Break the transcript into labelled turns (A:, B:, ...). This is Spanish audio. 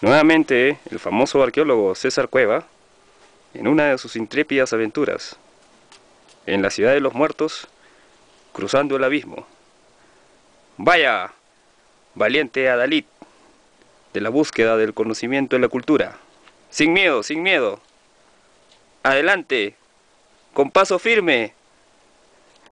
A: Nuevamente, el famoso arqueólogo César Cueva, en una de sus intrépidas aventuras, en la ciudad de los muertos, cruzando el abismo. Vaya, valiente adalid de la búsqueda del conocimiento y la cultura. Sin miedo, sin miedo. Adelante, con paso firme.